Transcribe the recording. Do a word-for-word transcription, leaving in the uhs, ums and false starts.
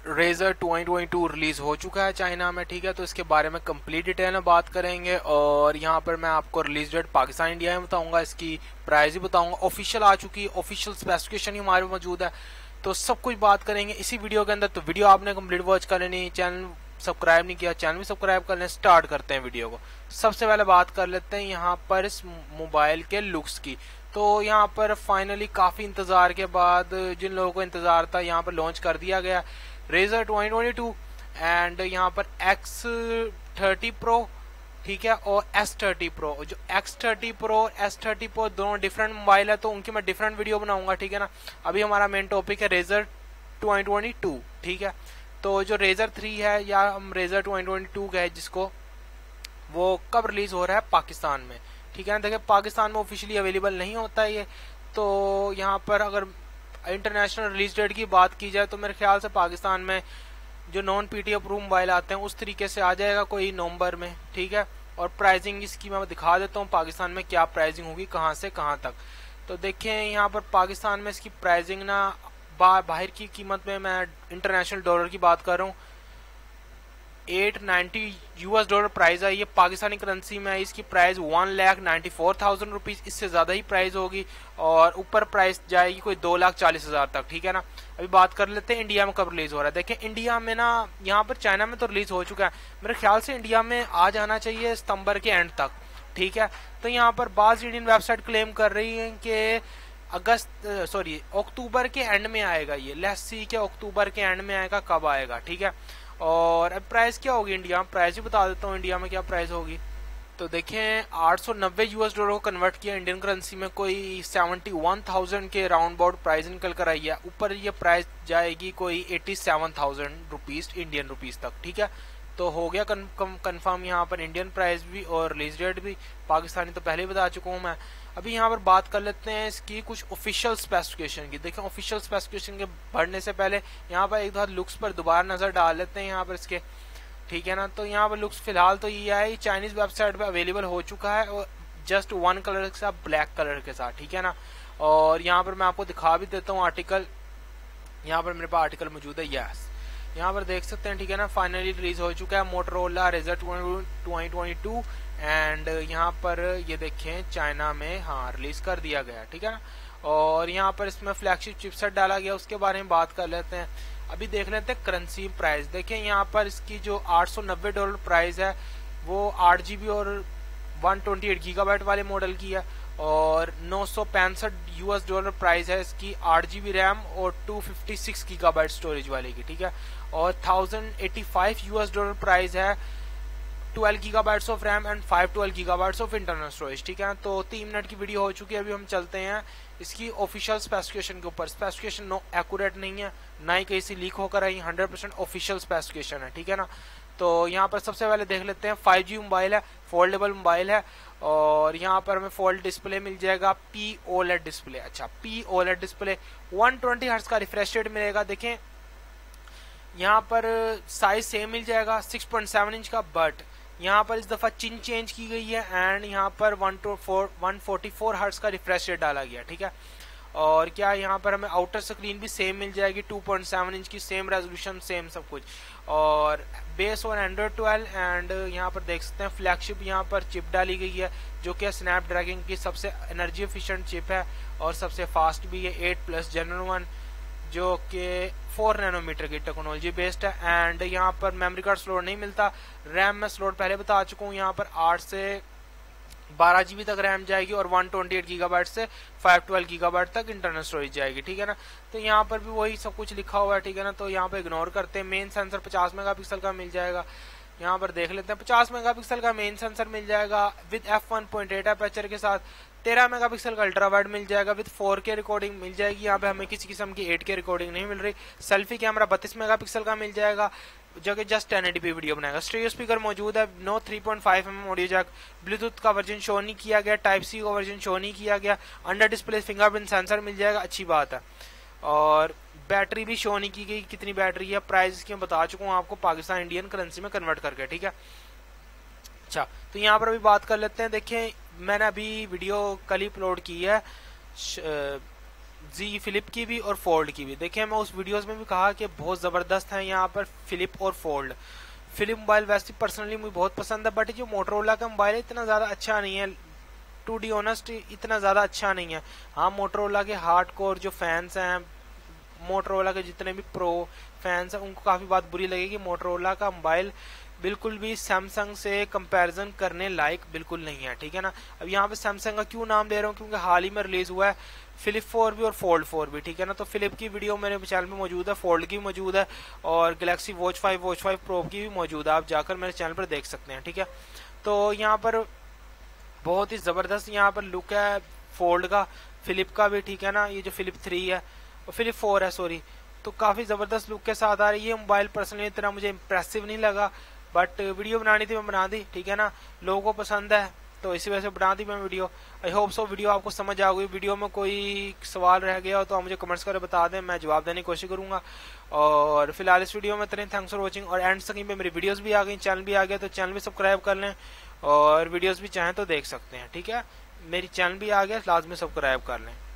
Razor twenty twenty two release हो चुका है चाइना में, ठीक है। तो इसके बारे में कंप्लीट डिटेल में बात करेंगे और यहाँ पर मैं आपको रिलीज डेट पाकिस्तान इंडिया में बताऊंगा, इसकी प्राइस भी बताऊंगा, ऑफिशियल आ चुकी है, ऑफिशियल स्पेसिफिकेशन ही हमारे मौजूद है, तो सब कुछ बात करेंगे इसी वीडियो के अंदर। तो वीडियो आपने कंप्लीट वॉच कर लेनी, चैनल सब्सक्राइब नहीं किया चैनल भी सब्सक्राइब कर लें। स्टार्ट करते हैं वीडियो को। सबसे पहले बात कर लेते हैं यहाँ पर इस मोबाइल के लुक्स की। तो यहाँ पर फाइनली काफी इंतजार के बाद, जिन लोगों को इंतजार था, यहाँ पर लॉन्च कर दिया गया Razr twenty twenty two and यहाँ पर एक्स थर्टी प्रो, ठीक है, और एस थर्टी प्रो। जो एक्स थर्टी प्रो और एस थर्टी प्रो दोनों डिफरेंट मोबाइल है, तो उनकी मैं डिफरेंट वीडियो बनाऊंगा, ठीक है ना। अभी हमारा मेन टॉपिक है रेजर ट्वेंटी ट्वेंटी टू, ठीक है। तो जो रेजर थ्री है या हम रेजर ट्वेंटी ट्वेंटी टू गए जिसको, वो कब रिलीज हो रहा है पाकिस्तान में, ठीक है ना। देखिए पाकिस्तान में ऑफिशियली अवेलेबल नहीं होता है ये, तो यहाँ पर अगर इंटरनेशनल रिलीज डेट की बात की जाए तो मेरे ख्याल से पाकिस्तान में जो नॉन पीटी अप्रूव मोबाइल आते हैं उस तरीके से आ जाएगा कोई नवंबर में, ठीक है। और प्राइसिंग इसकी मैं दिखा देता हूँ पाकिस्तान में क्या प्राइसिंग होगी, कहाँ से कहाँ तक। तो देखें यहाँ पर पाकिस्तान में इसकी प्राइसिंग ना, बाहर की कीमत में मैं इंटरनेशनल डॉलर की बात कर रहा हूँ, eight ninety US dollar price है। ये पाकिस्तानी करेंसी में है, इसकी price one lakh ninety four thousand rupees, इससे ज्यादा ही प्राइस होगी और ऊपर प्राइस जाएगी कोई दो लाख चालीस हजार तक, ठीक है ना। अभी बात कर लेते हैं इंडिया में कब रिलीज हो रहा है। देखें इंडिया में ना, यहाँ पर चाइना में तो रिलीज हो चुका है, मेरे ख्याल से इंडिया में आ जाना चाहिए सितंबर के एंड तक, ठीक है। तो यहाँ पर बाज इंडियन वेबसाइट क्लेम कर रही है कि अगस्त सॉरी अक्टूबर के एंड में आएगा ये, लेट्स सी के अक्टूबर के एंड में आएगा, कब आएगा, ठीक है। और अब प्राइस क्या होगी इंडिया में, प्राइस भी बता देता हूँ इंडिया में क्या प्राइस होगी। तो देखें आठ सौ नब्बे यूएस डॉलर को कन्वर्ट किया इंडियन करेंसी में, कोई सेवेंटी वन थाउजेंड के राउंड अबाउट प्राइस निकल कर आई है। ऊपर ये प्राइस जाएगी कोई eighty seven thousand rupees Indian rupees तक, ठीक है। तो हो गया कंफर्म यहाँ पर इंडियन प्राइस भी और रिलीज डेट भी। पाकिस्तानी तो पहले ही बता चुका हूँ मैं। अभी यहाँ पर बात कर लेते हैं इसकी कुछ ऑफिशियल स्पेसिफिकेशन की। देखें ऑफिशियल स्पेसिफिकेशन के बढ़ने से पहले यहाँ पर एक बार लुक्स पर दोबारा नजर डाल लेते हैं यहाँ पर इसके, ठीक है ना। तो यहाँ पर लुक्स फिलहाल तो ये है, चाइनीज वेबसाइट पे अवेलेबल हो चुका है और जस्ट वन कलर के साथ, ब्लैक कलर के साथ, ठीक है ना। और यहाँ पर मैं आपको दिखा भी देता हूँ आर्टिकल, यहाँ पर मेरे पास आर्टिकल मौजूद है, यस यहाँ पर देख सकते हैं, ठीक है ना। फाइनली रिलीज हो चुका है Motorola Razr twenty twenty two and यहाँ पर ये देखें चाइना में हाँ रिलीज कर दिया गया, ठीक है ना। और यहाँ पर इसमें फ्लैगशिप चिपसेट डाला गया, उसके बारे में बात कर लेते हैं। अभी देख लेते हैं करेंसी प्राइस। देखें यहाँ पर इसकी जो आठ सौ नब्बे डॉलर प्राइस है वो आठ जीबी और वन ट्वेंटी एट गीगाबाइट वाले मॉडल की है और नौ सौ पैंसठ यूएस डॉलर प्राइस है इसकी आठ जीबी रैम और two fifty six gigabyte storage वाले की, ठीक है। और thousand eighty five US dollar price है twelve gigabytes of RAM and five twelve gigabytes of internal storage, ठीक है। तो तीन मिनट की वीडियो हो चुकी है। अभी हम चलते हैं इसकी ऑफिशियल स्पेसिफिकेशन के ऊपर। स्पेसिफिकेशन नो एक्यूरेट नहीं है, ना ही कहीं से लीक होकर आई, हंड्रेड परसेंट ऑफिशियल स्पेसिफिकेशन है, ठीक है ना। तो यहाँ पर सबसे पहले देख लेते हैं, फाइव जी मोबाइल है, फोल्डेबल मोबाइल है और यहाँ पर हमें फोल्ड डिस्प्ले मिल जाएगा, पी ओलेड डिस्प्ले, अच्छा P OLED display, one twenty hertz का रिफ्रेश रेट मिलेगा। देखें यहाँ पर साइज सेम मिल जाएगा सिक्स पॉइंट सेवन इंच का, बट यहाँ पर इस दफा चिन चेंज की गई है एंड यहाँ पर one two four one forty four hertz का रिफ्रेश रेट डाला गया, ठीक है। और क्या यहाँ पर हमें आउटर स्क्रीन भी सेम मिल जाएगी, टू पॉइंट सेवन इंच की, सेम रेजोल्यूशन, सेम सब कुछ। और base on Android twelve and यहाँ पर देख सकते हैं फ्लैगशिप यहाँ पर चिप डाली गई है जो कि स्नैपड्रैगन की सबसे एनर्जी एफिशिएंट चिप है और सबसे फास्ट भी है, एट प्लस जनरल वन, जो कि फोर नैनोमीटर की टेक्नोलॉजी बेस्ड है। एंड यहाँ पर मेमोरी कार्ड स्लॉट नहीं मिलता, रैम में स्लॉट पहले बता चुका हूँ, यहाँ पर आठ से बारह जीबी तक रैम जाएगी और वन ट्वेंटी एट गीगाबाइट से फाइव ट्वेल्व गीगाबाइट तक इंटरनल स्टोरेज जाएगी, ठीक है ना। तो यहाँ पर भी वही सब कुछ लिखा हुआ है, ठीक है ना। तो यहाँ पर इग्नोर करते हैं। मेन सेंसर पचास मेगापिक्सल का मिल जाएगा, यहाँ पर देख लेते हैं पचास मेगापिक्सल का मेन सेंसर मिल जाएगा with F one point eight aperture के साथ। तेरह मेगापिक्सल का अल्ट्रा वाइड मिल जाएगा विद फोर के रिकॉर्डिंग मिल जाएगी, यहाँ पे हमें किसी किस्म की एट के रिकॉर्डिंग नहीं मिल रही। सेल्फी कैमरा बत्तीस मेगापिक्सल का मिल जाएगा जो कि just ten eighty P video बनाएगा। स्टीरियो स्पीकर मौजूद है, no three point five M M audio jack, bluetooth का वर्जन शो नहीं किया गया, टाइप सी का वर्जन शो नहीं किया गया, अंडर डिस्प्ले फिंगरप्रिंट सेंसर मिल जाएगा, अच्छी बात है। और बैटरी भी शो नहीं की गई कितनी बैटरी है, प्राइस की मैं बता चुका हूँ आपको पाकिस्तान इंडियन करेंसी में कन्वर्ट करके, ठीक है। अच्छा तो यहाँ पर अभी बात कर लेते हैं। देखें मैंने अभी वीडियो कल ही अपलोड की है जी फिलिप की भी और फोल्ड की भी। देखिए मैं उस वीडियोस में भी कहा कि बहुत ज़बरदस्त है यहाँ पर फिलिप और फोल्ड। फिलिप मोबाइल वैसे पर्सनली मुझे बहुत पसंद है, बट जो मोटरोला का मोबाइल है इतना ज़्यादा अच्छा नहीं है, टू डी ऑनेस्ट इतना ज़्यादा अच्छा नहीं है। हाँ मोटरोला के हार्ड कोर जो फैंस हैं, मोटरोला के जितने भी प्रो फैंस हैं, उनको काफ़ी बात बुरी लगेगी। मोटरोला का मोबाइल बिल्कुल भी सैमसंग से कंपैरिजन करने लायक बिल्कुल नहीं है, ठीक है ना। अब यहाँ पे सैमसंग का क्यों नाम ले रहा हूँ, क्योंकि हाल ही में रिलीज हुआ है फिलिप फोर भी और फोल्ड फोर भी, ठीक है ना। तो फिलिप की वीडियो मेरे चैनल में मौजूद है, फोल्ड की भी मौजूद है, और Galaxy watch five watch five pro की भी मौजूद है, आप जाकर मेरे चैनल पर देख सकते हैं, ठीक है। तो यहाँ पर बहुत ही ज़बरदस्त यहाँ पर लुक है फोल्ड का, फिलिप का भी, ठीक है ना। ये जो फिलिप थ्री है और फिलिप फोर है सॉरी, तो काफ़ी ज़बरदस्त लुक के साथ आ रही है। ये मोबाइल पर्सनली इतना मुझे इंप्रेसिव नहीं लगा, बट वीडियो बनानी थी मैं बना दी, ठीक है ना। लोगों को पसंद है तो इसी वजह से बना दी मैं video. I hope so video आपको समझ आ गई। वीडियो में कोई सवाल रह गया हो तो आप मुझे कमेंट्स करके बता दें, मैं जवाब देने की कोशिश करूंगा। और फिलहाल इस वीडियो में इतने, थैंक्स फॉर वॉचिंग। और एंड तक पे मेरी वीडियोस भी आ गई, चैनल भी आ गया, तो चैनल भी सब्सक्राइब कर लें और वीडियोस भी चाहें तो देख सकते हैं, ठीक है। मेरी चैनल भी आ गया, लाजमी सब्सक्राइब कर लें।